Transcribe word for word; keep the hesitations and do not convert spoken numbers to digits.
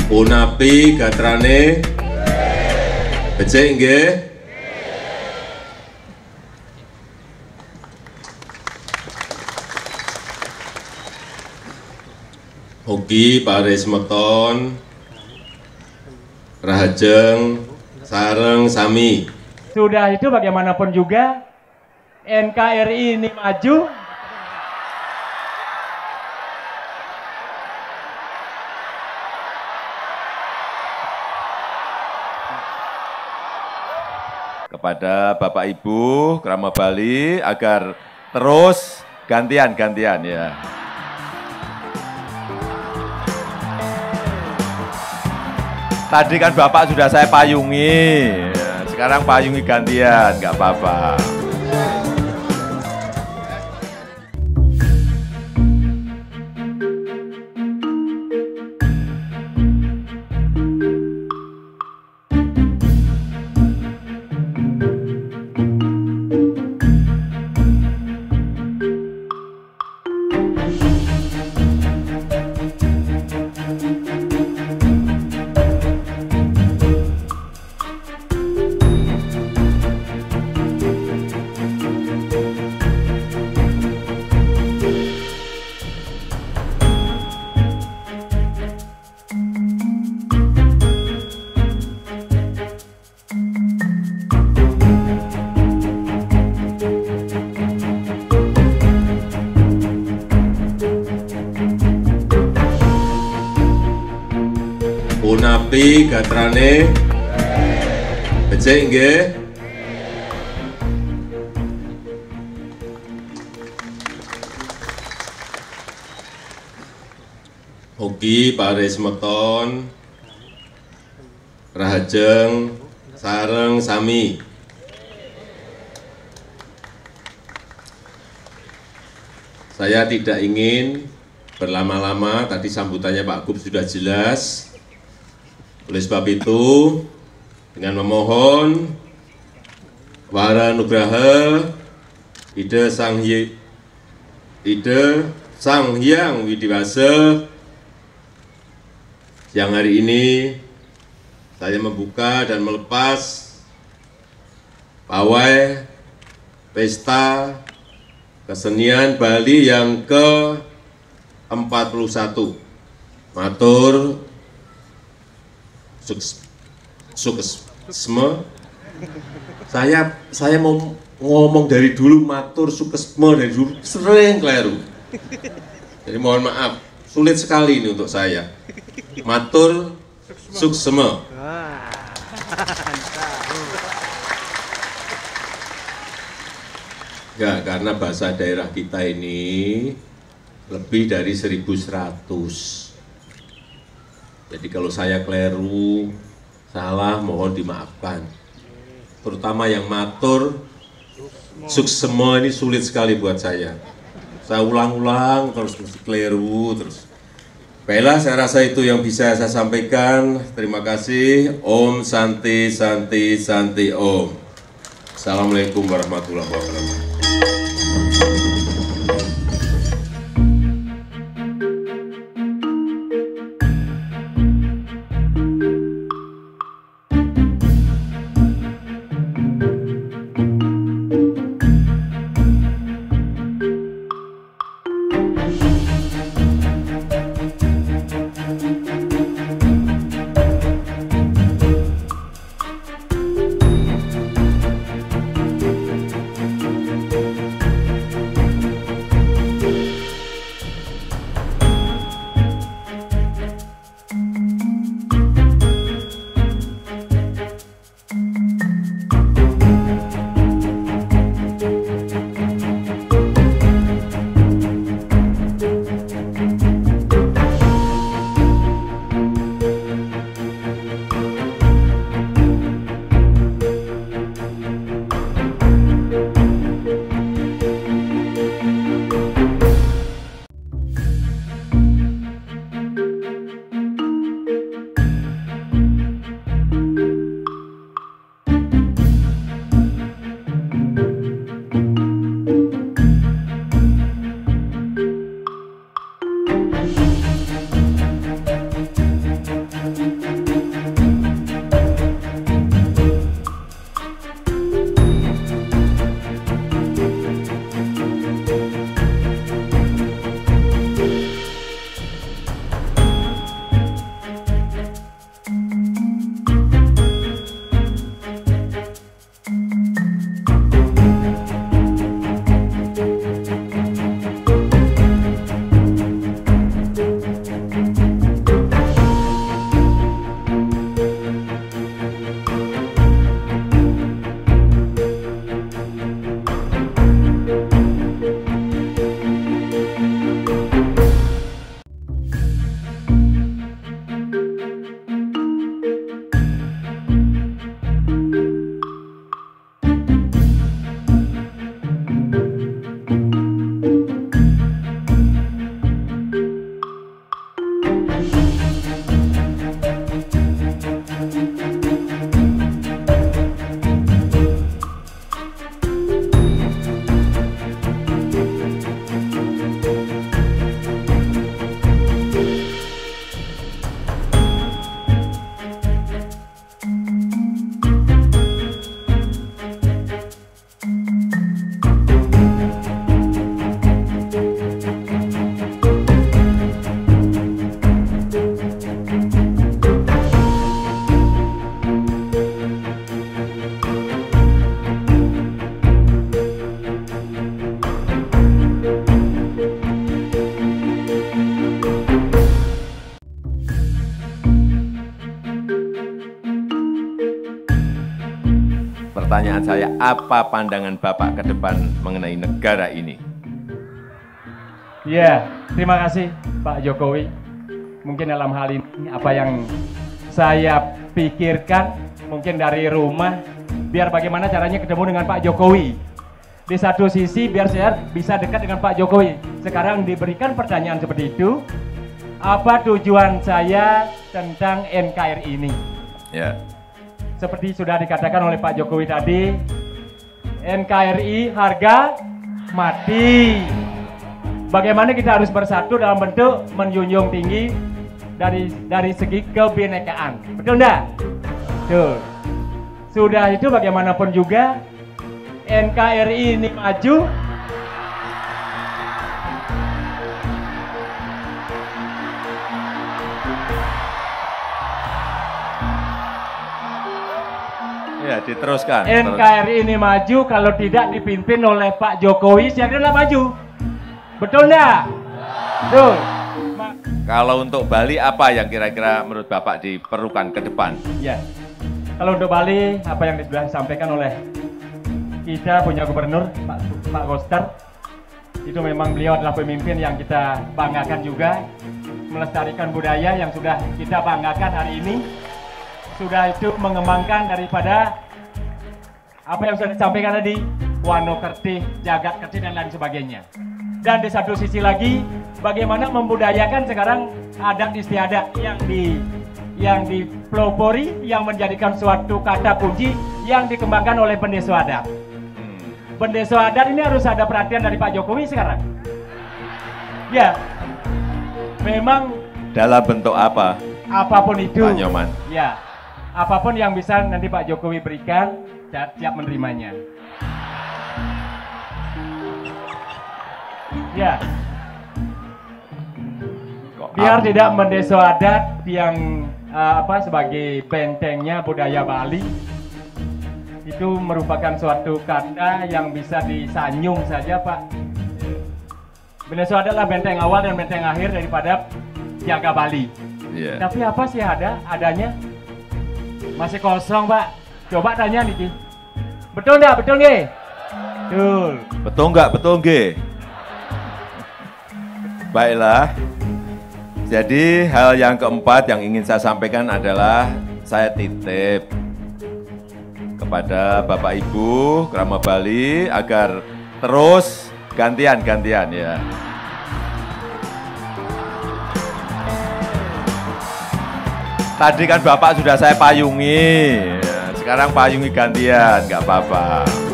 Punapi gatrane becik nggih. Ugi paris meton rahajeng sareng sami. Sudah itu bagaimanapun juga N K R I ini maju, kepada Bapak Ibu Krama Bali agar terus gantian-gantian ya. Tadi kan Bapak sudah saya payungi, sekarang payungi gantian, nggak apa-apa. Punapi gatrane becik nggih. Ugi paris meton rahajeng sareng sami. Saya tidak ingin berlama-lama, tadi sambutannya Pak Gub sudah jelas. Oleh sebab itu, dengan memohon Wara Nugraha Ide Sang Hy Ide Sang Hyang Widiwasa, yang hari ini saya membuka dan melepas pawai Pesta Kesenian Bali yang ke empat puluh satu. Matur sukses, suksesme. Saya saya mau ngomong dari dulu matur suksesme dari dulu sering keliru. Jadi mohon maaf, sulit sekali ini untuk saya. Matur suksesme. Ya, karena bahasa daerah kita ini lebih dari seribu seratus. Jadi kalau saya keliru, salah, mohon dimaafkan. Terutama yang matur, suksesme ini sulit sekali buat saya. Saya ulang-ulang, terus keliru, terus. Baiklah, saya rasa itu yang bisa saya sampaikan. Terima kasih. Om Santi, Santi, Santi Om. Assalamualaikum warahmatullahi wabarakatuh. pertanyaan saya, apa pandangan Bapak ke depan mengenai negara ini? Ya, terima kasih Pak Jokowi. Mungkin dalam hal ini apa yang saya pikirkan mungkin dari rumah, biar bagaimana caranya ketemu dengan Pak Jokowi. Di satu sisi biar saya bisa dekat dengan Pak Jokowi. Sekarang diberikan pertanyaan seperti itu, apa tujuan saya tentang N K R I ini? Ya. Seperti sudah dikatakan oleh Pak Jokowi tadi, N K R I harga mati. Bagaimana kita harus bersatu dalam bentuk menjunjung tinggi dari dari segi kebinekaan. Betul enggak? Betul. Sudah itu bagaimanapun juga N K R I ini maju, Ya, diteruskan. N K R I ini maju kalau tidak dipimpin oleh Pak Jokowi, saya kira maju. Betul enggak? Betul. Kalau untuk Bali apa yang kira-kira menurut Bapak diperlukan ke depan? Ya. Kalau untuk Bali apa yang sudah disampaikan oleh kita punya gubernur Pak Pak Koster, itu memang beliau adalah pemimpin yang kita banggakan juga, melestarikan budaya yang sudah kita banggakan hari ini. Sudah itu mengembangkan daripada apa yang sudah disampaikan tadi, Wano Kertih, Jagat Kertih dan lain sebagainya. Dan di satu sisi lagi, bagaimana membudayakan sekarang adat istiadat yang di yang dipelopori, yang menjadikan suatu kata kunci yang dikembangkan oleh pendeso adat. Pendeso adat ini harus ada perhatian dari Pak Jokowi sekarang. Ya, memang dalam bentuk apa? Apapun itu. Pak Nyoman. Ya, apapun yang bisa nanti Pak Jokowi berikan, siap menerimanya. Ya, biar tidak mendeso adat yang uh, apa sebagai bentengnya budaya Bali, itu merupakan suatu kata yang bisa disanyung saja Pak. Mendeso adat adalah benteng awal dan benteng akhir daripada jaga Bali. Yeah. Tapi apa sih ada adanya? Masih kosong Pak. Coba tanya nih. Betul nggak? Betul nggak? Betul. Betul nggak? Betul nggak? Baiklah, jadi hal yang keempat yang ingin saya sampaikan adalah saya titip kepada Bapak Ibu Krama Bali agar terus gantian-gantian ya. Tadi kan Bapak sudah saya payungi, sekarang payungi gantian, nggak apa-apa.